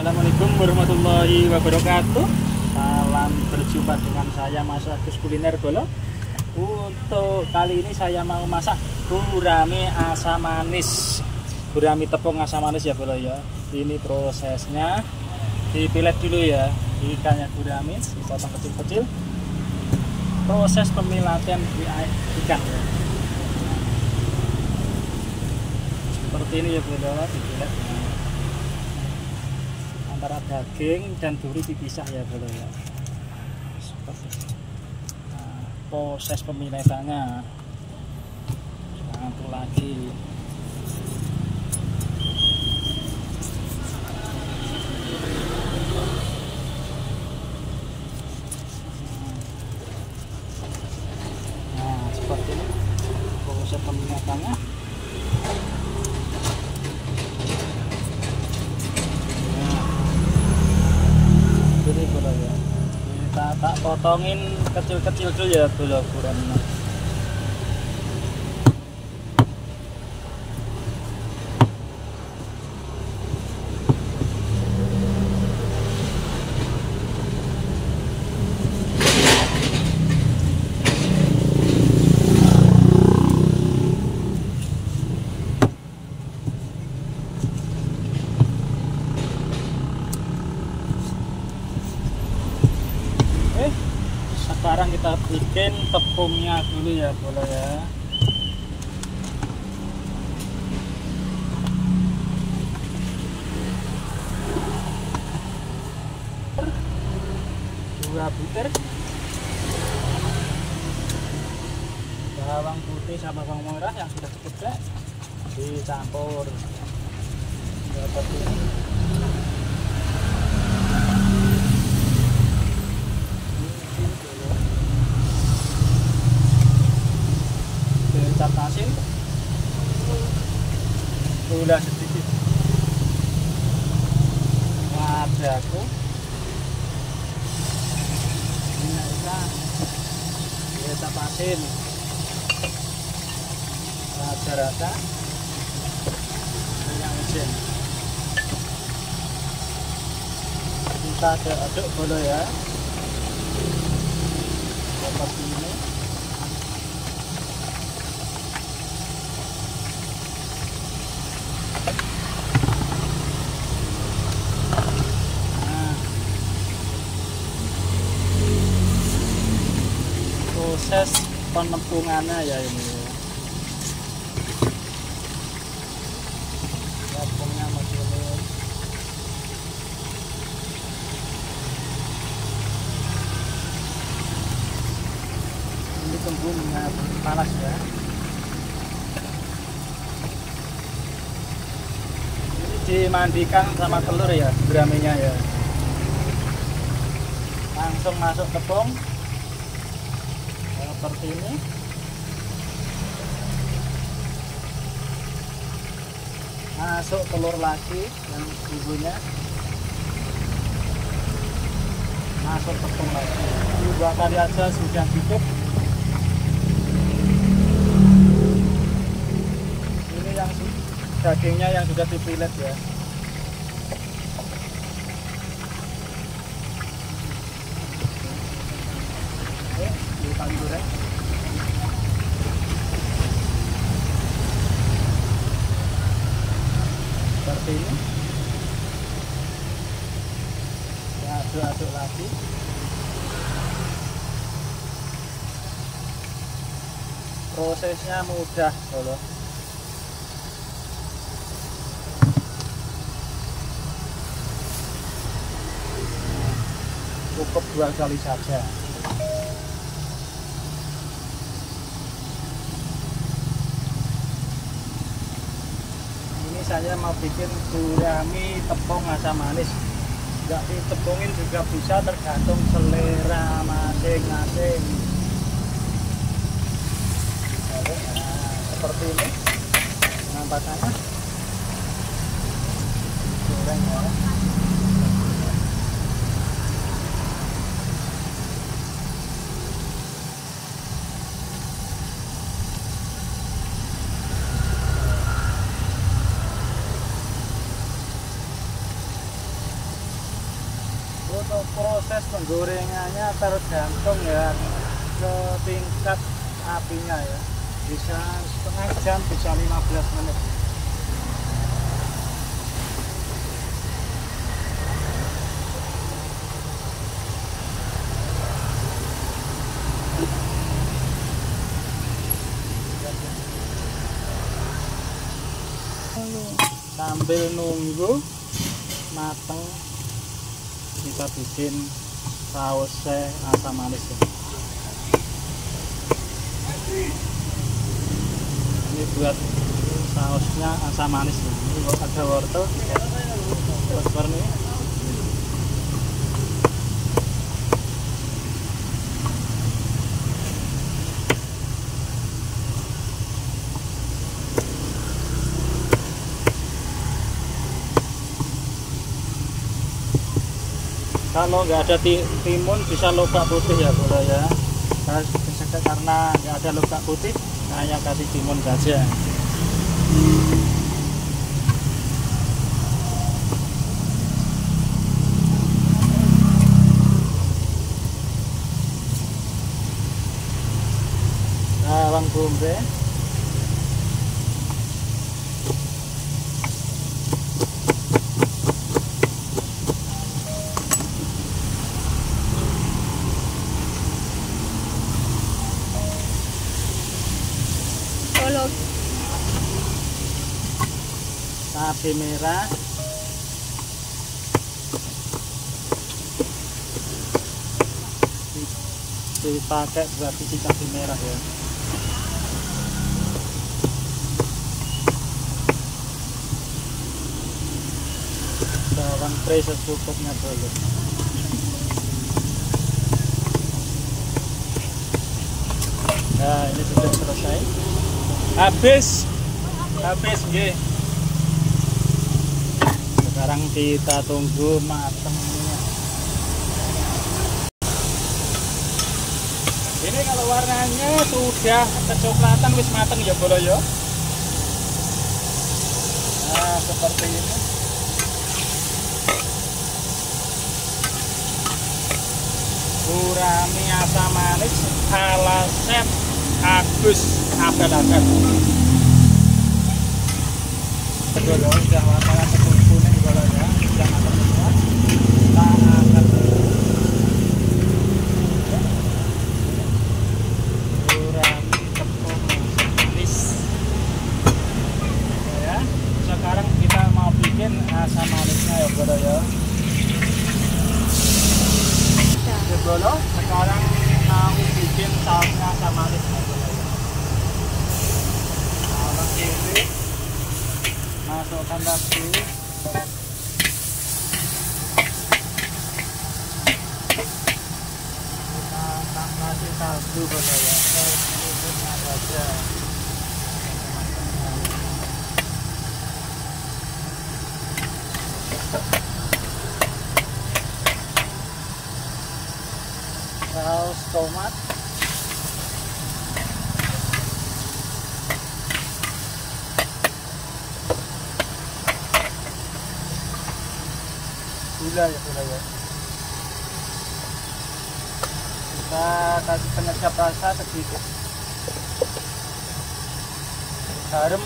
Assalamualaikum warahmatullahi wabarakatuh. Salam berjumpa dengan saya Mas Agus Kuliner Golo. Untuk kali ini saya mau masak gurame asam manis, gurame tepung asam manis ya Bolo ya. Ini prosesnya dipilet dulu ya, ikannya gurame dipotong kecil-kecil. Proses pemilatan ikan ya. Seperti ini ya Bolo, dipilet. Antara daging dan duri dipisah ya Bolo ya. Seperti itu. Nah, proses pemilatannya satu lagi. Nah seperti ini proses pemilatannya. Ini Bolo ya, kita tak potongin kecil-kecil dulu ya Bolo ukurannya. Sekarang kita bikin tepungnya dulu ya Bolo ya. Dua butir bawang putih sama bawang merah yang sudah diceplok dicampur seperti ini. Kecap asin, gula sedikit, ladaku, minyak ikan, kecap asin, lada rasa, minyak wijen. Kita aduk Bolo ya, seperti ini. Proses penepungannya ya ini ya. Tepungnya masih lembut. Ini tunggu minyak panas ya. Ini dimandikan sama telur ya, guramenya ya. Langsung masuk tepung seperti ini. Masuk telur lagi yang ibunya, masuk tepung lagi. 2 kali aja sudah cukup. Ini yang dagingnya yang sudah dipilet ya. Kali goreng seperti ini, aduk-aduk lagi. Prosesnya mudah Bolo. Cukup 2 kali saja. Saya mau bikin gurame tepung asam manis. Nggak ditepungin juga bisa, tergantung selera masing-masing. Nah, seperti ini penampakannya. Goreng ya. Untuk proses penggorengannya tergantung ya ke tingkat apinya ya. Bisa setengah jam, bisa 15 menit. Sambil nunggu mateng kita bikin sausnya asam manis ya. Ini buat sausnya asam manis ya. Ini ada wortel seperti ini. Kalau nggak ada timun bisa lobak putih ya boleh ya. Karena nggak ada lobak putih, saya kasih timun saja. Bawang bombay. Cabai merah, dipakai buat isi cabai merah ya. Bawang pre secukupnya dulu. Nah ini sudah selesai. Habis nggih. Sekarang kita tunggu matangnya. Ini kalau warnanya sudah kecoklatan wis mateng ya bolo ya. Nah seperti ini. Gurami asam manis ala Chef Agus Abel-abel. Bolo sudah warna kuning bolo ya, sudah matang semua. Kita akan gurami tepung manis. Ya, sekarang kita mau bikin asam manisnya ya bolo ya. Oke bolo, sekarang mau bikin sausnya asam manis. Kalau ini masukkan lagi. Kita kasih kaldu bolo ya, sedikitnya saja. Saus tomat, gula ya gula ya. Kita kasih penyedap rasa sedikit. Garam,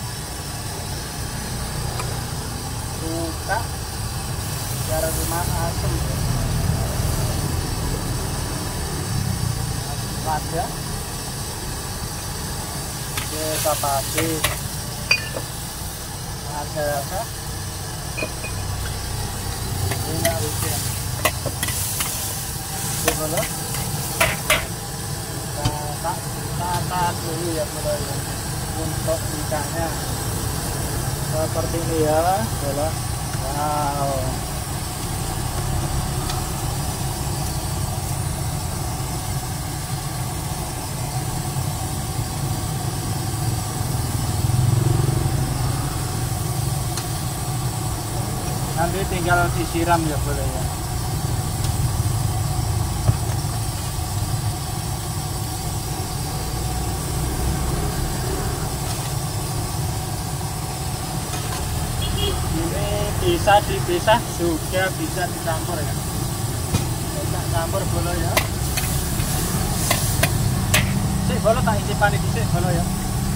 suka biar rumah asam. Lada, kita kasih ada apa? Minyak wijen. Boleh. Tata dulu ya mulai untuk ikannya seperti ini ya, boleh. Wow. Nanti tinggal disiram ya boleh ya. Ini bisa dipisah juga bisa dicampur ya. campur bolo ya. Sik bolo tak icipani dhisik bolo ya.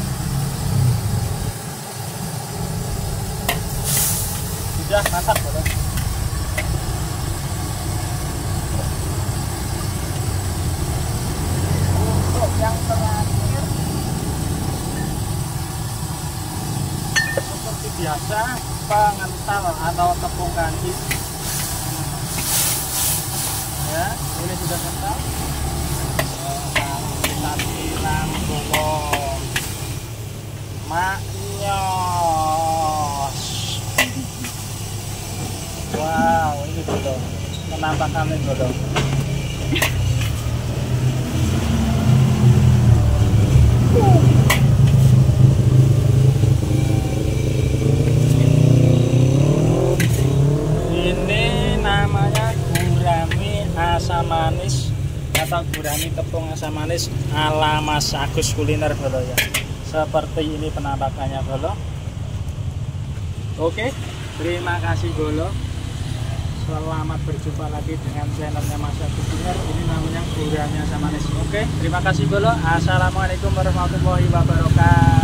Sudah mantap bolo. Untuk yang terakhir seperti biasa pengental atau tepung kanji. Ya, ini sudah kental. Kita siram dulu. Maknyos. Wow, ini dulu penampakannya dulu. Ini namanya gurami asam manis atau gurami tepung asam manis ala Mas Agus Kuliner bolo ya. Seperti ini penampakannya bolo. Oke, terima kasih bolo. Selamat berjumpa lagi dengan channelnya Mas Agus Kuliner. Ini namanya gurami asam manis. Oke, terima kasih bolo. Assalamualaikum warahmatullahi wabarakatuh.